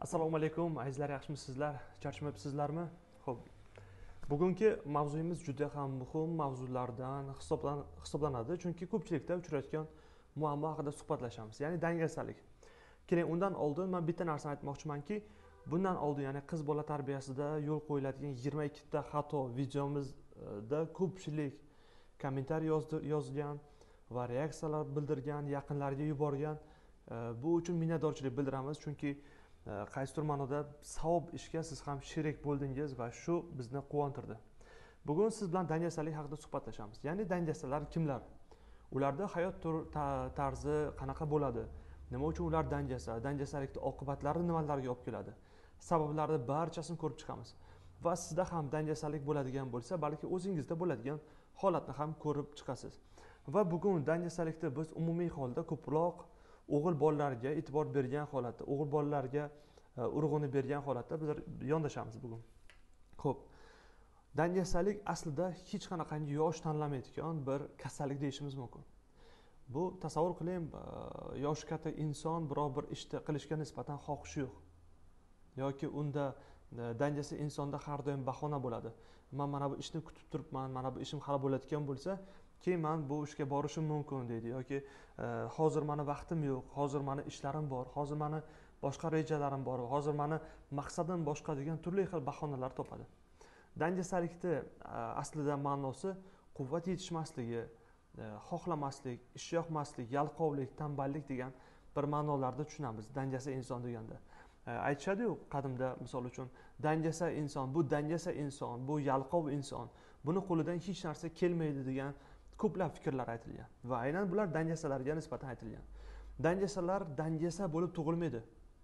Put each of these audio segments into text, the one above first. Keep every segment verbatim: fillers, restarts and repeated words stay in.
Assalomu alaykum azizlar, yaxshimisizlar? Charchamayapsizlarmi? Xo'p. Bugungi mavzuyimiz juda ham muhim mavzulardan hisoblanadi, chunki ko'pchilikda uchrayotgan muammo haqida suhbatlashamiz, ya'ni dangasalik. Keling, undan oldin men bitta narsani aytmoqchimanki, bundan oldin ya'ni qiz bola tarbiyasida yo'l qo'yiladigan yigirma ikkita xato videomizda ko'pchilik kommentariy yozgan va reaksiyalar bildirgan, yaqinlariga yuborgan. Bu uchun minnatdorchilik bildiramiz, chunki qaysidir ma'noda savob ishga siz ham sherik bo'ldingiz va shu bizni quvontirdi. Bugun siz bilan dangasalik haqida suhbatlashamiz. Ya'ni dangasalar kimlar? Ularda hayot tarzi qanaqa bo'ladi? Nima uchun ular dangasa? Dangasalikning oqibatlari nimalarga olib keladi? Sabablarni barchasini ko'rib chiqamiz. Va sizda ham dangasalik bo'ladigan bo'lsa, balki o'zingizda bo'ladigan holatni ham ko'rib chiqasiz. Va bugun dangasalikda biz umumiy holda ko'proq o'g'il bolalarga e'tibor bergan holatda, o'g'il bolalarga urg'uni bergan holatda biz yondashamiz bugun. Xo'p. Dangasalik aslida hech qanaqangi yosh tanlamaydigan bir kasallik deyishimiz mumkin. Bu tasavvur qiling, yoshi katta inson biror bir ishni qilishga nisbatan xohishi yo'q. Yoki unda dangasa insonda har doim bahona bo'ladi. Men mana bu ishni kutib turibman, mana bu ishim hali bo'layotgan bo'lsa, keyin men bu ishga borishim mumkin deydi, yoki hozir meni vaqtim yo'q, hozir meni ishlarim bor, hozir meni boshqa rejalarim bor, hozir meni maqsadim boshqa degan turli xil bahonalar topadi. Dangasalikning aslida ma'nosi quvvat yetishmasligi, xohlamaslik, ish yoqmaslik, yalqovlik, tanballik degan bir ma'nolarda tushunamiz dangasa inson deganda. Aytishadi-ku qadimda, misol uchun, dangasa inson, bu dangasa inson, bu yalqov inson, buni qo'lidan hech narsa kelmaydi degan ko'plab fikrlar aytilgan va aynan bular dangasalarga nisbatan aytilgan. Dangasalar dangasa bo'lib tug'ilmaydi.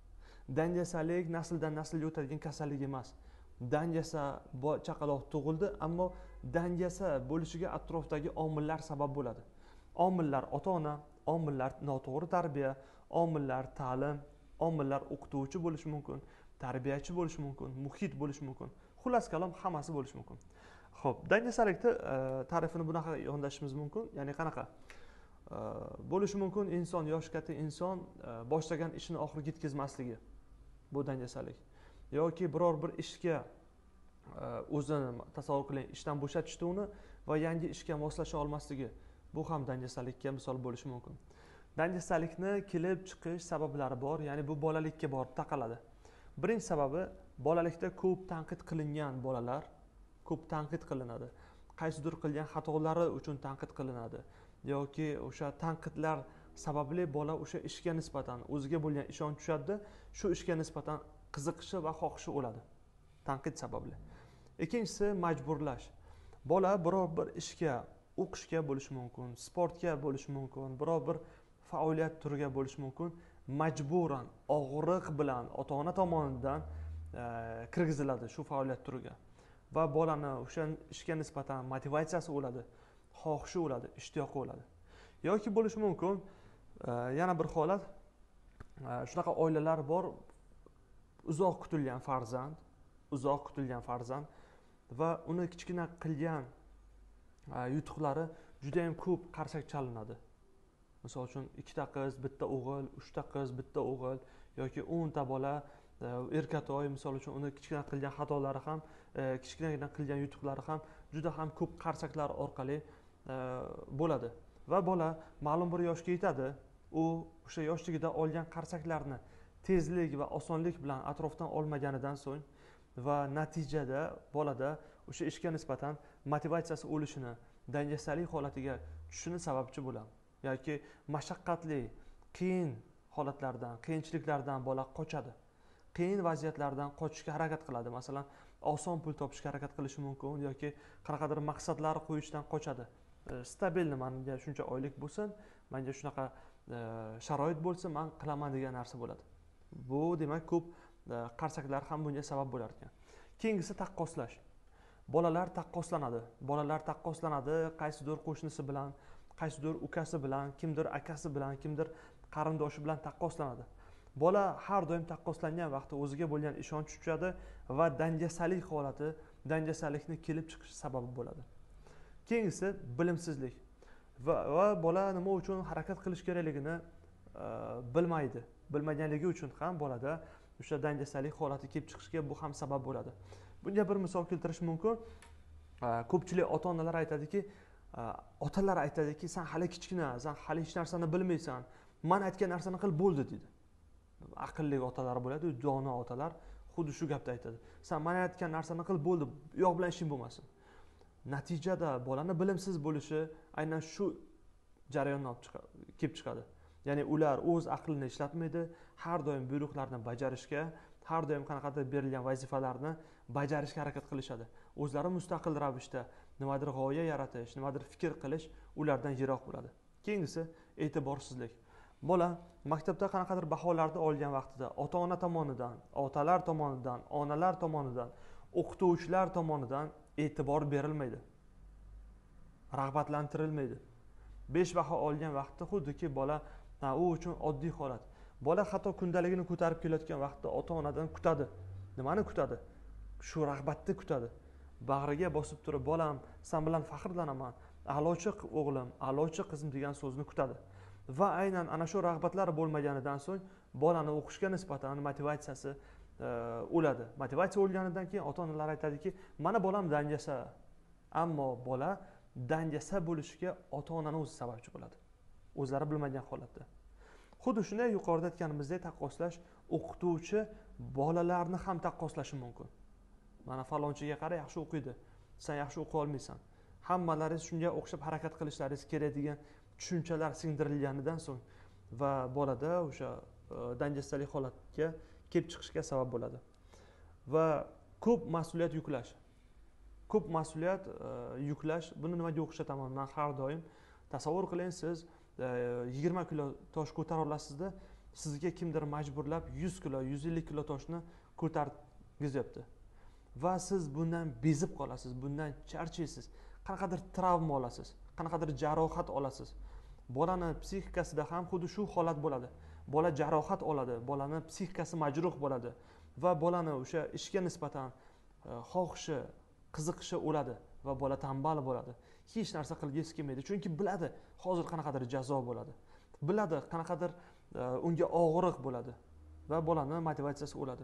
Dangasalik nasldan naslga o'tadigan kasallik emas. Dangasa chaqaloq tug'ildi, ammo dangasa bo'lishiga atrofdagi omillar sabab bo'ladi. Omillar ota-ona, omillar noto'g'ri tarbiya, omillar ta'lim, omillar o'qituvchi bo'lishi mumkin, tarbiyachi bo'lishi mumkin, muhit bo'lishi mumkin. Xullas kalom hammasi bo'lishi mumkin. Xo'p, dangasalikni ta'rifini bunaqa yondashimiz mumkin. Ya'ni qanaqa? Bo'lishi mumkin inson, yoshi katta inson boshlagan ishini oxiriga yetkazmasligi. Bu dangasalik. Yoki biror bir ishga o'zini tasavvur qiling, ishdan bo'shatishdi uni va yangi ishga moslasha olmasligi. Bu ham dangasalikka misol bo'lishi mumkin. Dangasalikni kelib chiqish sabablari bor, ya'ni bu bolalikka borib taqaladi. Birinchi sababi, bolalikda ko'p tanqid qilingan bolalar ko'p tanqid qilinadi. Qaysidir qilgan xatolari uchun tanqid qilinadi. Yoki o'sha tanqidlar sababli bola o'sha ishga nisbatan o'ziga bo'lgan ishonch tushadi, shu ishga nisbatan qiziqishi va xohishi o'ladi. Tanqid sababli. Ikkinchisi majburlash. Bola biror bir ishga, o'qishga bo'lishi mumkin, sportga bo'lishi mumkin, biror bir faoliyat turiga bo'lishi mumkin, majburan, og'riq bilan ota-ona tomonidan kirgiziladi shu faoliyat turiga. Va bolani o'sha ishga nisbatan motivatsiyasi o'ladi, xohishi o'ladi, ishtiyoqi o'ladi. Yoki bo'lishi mumkin, yana bir holat, shunaqa oilalar bor, uzoq kutilgan farzand, uzoq kutilgan farzand va uni kichkina qilgan yutuqlari juda ham ko'p qarsak chalinadi. Misol uchun ikkita qiz, bitta o'g'il, uchta qiz, bitta o'g'il yoki o'nta bola, erkatoy misol uchun uni kichkina qilgan xatolari ham, kichkina qilgan yutuqlari ham juda ham ko'p qarsaklar orqali bo'ladi. Va bola ma'lum bir yoshga yetadi, u o'sha yoshligida olgan qarsaklarni tezlik va osonlik bilan atrofdan olmaganidan so'ng va natijada bolada o'sha ishga nisbatan motivatsiyasi o'lishini, dangasalik holatiga tushishini sababchi bo'ladi. Yoki mashaqqatli, qiyin holatlardan, qiyinchiliklardan bola qochadi. Qiyin vaziyatlardan qochishga harakat qiladi. Masalan, oson pul topishga harakat qilishi mumkin yoki qanaqadir maqsadlar qo'yishdan qochadi. Stabilni, menga shuncha oylik bo'lsin, menga shunaqa sharoit bo'lsa, men qilaman degan narsa bo'ladi. Bu demak ko'p qarsaklar ham bunga sabab bo'lar ekan. Keyingisi taqqoslash. Bolalar taqqoslanadi. Bolalar taqqoslanadi qaysidir qo'shnisi bilan, qaysidir ukasi bilan, kimdir akasi bilan, kimdir qarindoshi bilan taqqoslanadi. Bola har doim taqqoslangan vaqtda o'ziga bo'lgan ishonch tushadi va dangasalik holati, dangasalikni kelib chiqish sababi bo'ladi. Keyingisi bilimsizlik. Va, va bola nima uchun harakat qilish kerakligini bilmaydi. Bilmaganligi uchun ham bolada o'sha dangasalik holati kelib chiqishiga bu ham sabab bo'ladi. Bunga bir misol keltirish mumkin. Ko'pchilik ota-onalar aytadiki, otalar aytadiki, sen hali kichkina, sen hali hech narsani bilmaysan. Men aytgan narsani qil bo'ldi deydi. Aqlli otalar bo'ladi, dono otalar xuddi shu gapni aytadi. Sen men aytgan narsani qil bo'ldi, u yoq bilan ishing bo'lmasin. Natijada bolani bilimsiz bo'lishi aynan shu jarayondan kelib chiqadi. Ya'ni ular o'z aqlini ishlatmaydi, har doim buyruqlarni bajarishga, har doim qanaqadir berilgan vazifalarni bajarishga harakat qilishadi. O'zlari mustaqil ravishda nimadir g'oya yaratish, nimadir fikr qilish ulardan yiroq bo'ladi. Keyingisi e'tiborsizlik. Bola maktabda qanaqadir baholarni olgan vaqtida ota-ona tomonidan, otalar tomonidan, onalar tomonidan, o'qituvchilar tomonidan e'tibor berilmaydi. Rag'batlantirilmaydi. besh baho olgan vaqtda xuddiki bola u uchun oddiy holat. Bola hatto kundaligini ko'tarib kelayotgan vaqtda ota-onadan kutadi. Nimani kutadi? Shu rag'batni kutadi. Bag'riga bosib turib, bolam, sen bilan faxrlanaman, a'lochi o'g'lim, a'lochi qizim degan so'zni kutadi. Va aynan ana shu rag'batlar bo'lmaganidan so'ng bolani o'qishga nisbatan motivatsiyasi o'ladi. Motivatsiya o'lganidan keyin ota-onalar aytadiki, mana bolam dangasa. Ammo bola dangasa bo'lishiga ota-onaning o'zi sababchi bo'ladi. O'zlari bilmagan holatda. Xuddi shunday yuqorida aytganimizdek taqqoslash o'qituvchi bolalarni ham taqqoslashi mumkin. Mana falonchiga qara, yaxshi o'qiydi. Sen yaxshi o'qiy olmaysan. Hammalaringiz shunga o'xshab harakat qilishlaringiz kerak degan tushunchalar singdirilganidan so'ng va bolada o'sha dangasalik holatga kelib chiqishga sabab bo'ladi. Va ko'p mas'uliyat yuklash. Ko'p mas'uliyat yuklash, buni nimaga o'xshataman? Men har doim tasavvur qiling, siz yigirma kilo tosh ko'tara olasizda, sizga kimdir majburlab yuz kilo, yuz ellik kilo toshni ko'targizyapti. Va siz bundan bezib qolasiz, bundan charchaysiz, qanaqadir travma olasiz, qanaqadir jarohat olasiz. Bolani psixikasida ham xuddi shu holat bo'ladi. Bola jarohat oladi, bolani psixikasi majruh bo'ladi va bolani o'sha ishga nisbatan xohishi, qiziqishi o'ladi va bola tambal bo'ladi. Hech narsa qilgisi kelmaydi, chunki biladi, hozir qanaqadir jazo bo'ladi. Biladi, qanaqadir unga og'riq bo'ladi va bolani motivatsiyasi o'ladi.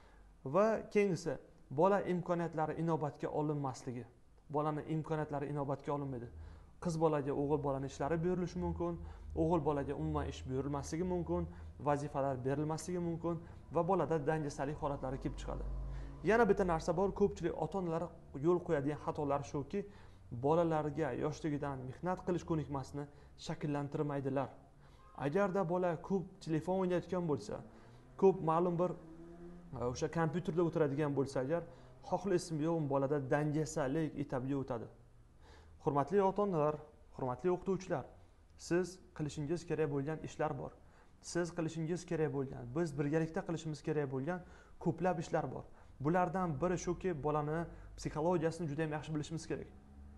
Va keyingisi, bola imkoniyatlari inobatga olinmasligi. Bolani imkoniyatlari inobatga olinmaydi. Qiz bolaga o'g'il bolaning ishlari berilishi mumkin, o'g'il bolaga umuman ish berilmasligi mumkin, vazifalar berilmasligi mumkin va bolada dangasalik holatlari kelib chiqadi. Yana bitta narsa bor, ko'pchilik ota-onalar yo'l qo'yadigan xatolar shuki, bolalarga yoshligidan mehnat qilish ko'nikmasini shakllantirmaydilar. Agarda bola ko'p telefon o'ynayotgan bo'lsa, ko'p ma'lum bir o'sha kompyuterda o'tiradigan bo'lsa, agar xohlaysizmi yo'qmi, bolada dangasalik etabiga o'tadi. Hurmatli ota-onalar, hurmatli o'qituvchilar, siz qilishingiz kerak bo'lgan ishlar bor. Siz qilishingiz kerak bo'lgan, biz birgalikda qilishimiz kerak bo'lgan ko'plab ishlar bor. Bulardan biri shuki, bolani psixologiyasini juda ham yaxshi bilishimiz kerak.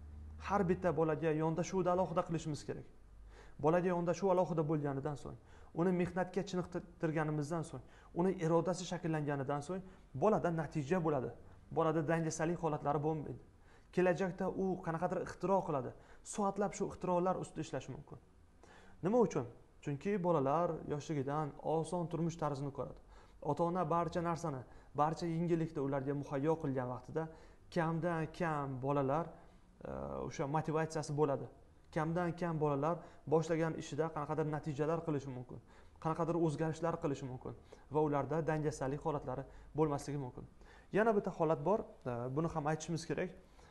Har bitta bolaga yondashuvni alohida qilishimiz kerak. Bolaga yondashuv alohida bo'lganidan so'ng, uni mehnatga chiniqtirganimizdan so'ng, uni irodasi shakllanganidan so'ng bolada natija bo'ladi. Bolada dangasalik holatlari bo'lmaydi. Kelajakda u qanaqadir ixtiro qiladi. Soatlab shu ixtirolar ustida ishlash mumkin. Nima uchun? Chunki bolalar yoshligidan oson turmush tarzini ko'radi. Ota-ona barcha narsani, barcha yengillikni ularga muhayyo qilgan vaqtida kamdan kam bolalar o'sha motivatsiyasi bo'ladi. Kamdan kam bolalar boshlagan ishida qanaqadir natijalar qilishi mumkin, qanaqadir o'zgarishlar qilishi mumkin va ularda dangasalik holatlari bo'lmasligi mumkin. Yana bitta holat bor, buni ham aytishimiz kerak.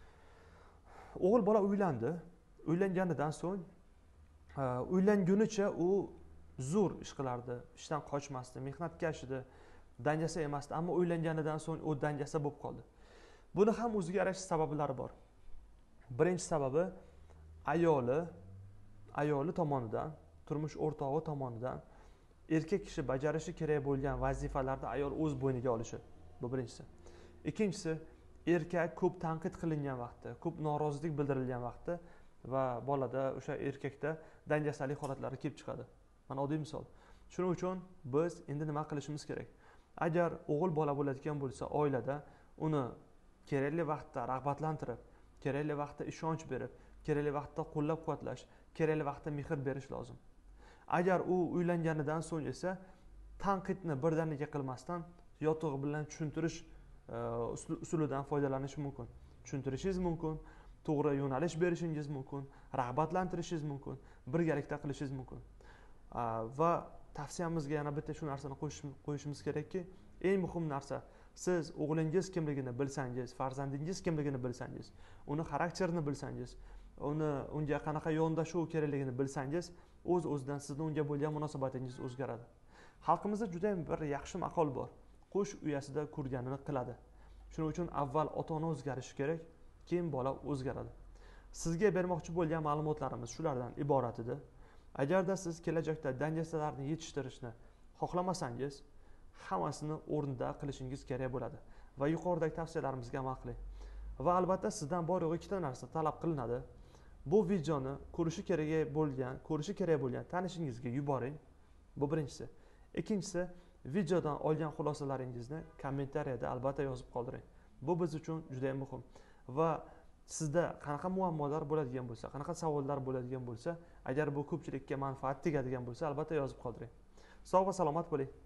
O'g'il bola uylandi. Uylanganidan so'ng uylangunicha u zo'r ish qilardi, ishdan qochmasdi, mehnatkash edi, dangasa emasdi, ammo uylanganidan so'ng u dangasa bo'lib qoldi. Buni ham o'ziga yarasha sabablari bor. Birinchi sababi ayoli, ayoli tomonidan, turmush o'rtog'i tomonidan erkak kishi bajarishi kerak bo'lgan vazifalarni ayol o'z bo'yniga olishi. Bu birinchisi. Ikkinchisi, erkak ko'p tanqid qilingan vaqtda, ko'p norozilik bildirilgan vaqtda va bolada o'sha erkakda dangasalik holatlari kelib chiqadi. Mana oddiy misol. Shuning uchun biz endi nima qilishimiz kerak? Agar o'g'il bola bo'ladigan bo'lsa, oilada uni kerakli vaqtda rag'batlantirib, kerakli vaqtda ishonch berib, kerakli vaqtda qo'llab-quvvatlash, kerakli vaqtda mehr berish lozim. Agar u uylanganidan so'ng esa tanqidni birdaniga qilmasdan yotug'i bilan tushuntirish usulidan foydalanish mumkin. Tushuntirishingiz mumkin, to'g'ri yo'nalish berishingiz mumkin, rag'batlantirishingiz mumkin, birgalikda qilishingiz mumkin. Va tavsiyamizga yana bitta shu narsani qo'yishimiz kerakki, eng muhim narsa, siz o'g'lingiz kimligini bilsangiz, farzandingiz kimligini bilsangiz, uni xarakterini bilsangiz, uni unga qanaqa yondashuv kerakligini bilsangiz, o'z o'zidan sizni unga bo'lgan munosabatingiz o'zgaradi. Xalqimizda juda ham bir yaxshi maqol bor. Qush uyasida ko'rganini qiladi. Shuning uchun avval ota-ona o'zgarishi kerak, keyin bola o'zgaradi. Sizga bermoqchi bo'lgan ma'lumotlarimiz shulardan iborat edi. Agarda siz kelajakda dangasalarni yetishtirishni xohlamasangiz, hammasini o'rnida qilishingiz kerak bo'ladi va yuqoridagi tavsiyalarimizga amal qiling. Va albatta sizdan bor yo'g'i ikkita narsa talab qilinadi. Bu videoni ko'rishi kerak bo'lgan, ko'rishi kerak bo'lgan tanishingizga yuboring. Bu birinchisi. Ikkinchisi, videodan olgan xulosalaringizni kommentariyada albatta yozib qoldiring. Bu biz uchun juda ham muhim. Va sizda qanaqa muammolar bo'ladigan bo'lsa, qanaqa savollar bo'ladigan bo'lsa, agar bu ko'pchilikka manfaat tegadigan bo'lsa, albatta yozib qoldiring. Sog' va salomat bo'ling.